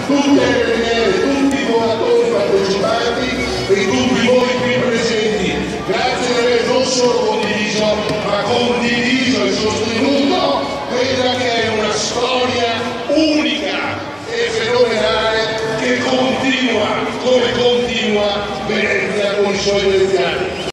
tutte le preghiere, tutti i donatori partecipanti e tutti voi qui presenti. Grazie di aver non solo condiviso, ma condiviso e sostenuto quella che è una storia unica e fenomenale che continua come continua Venezia con i suoi veneziani.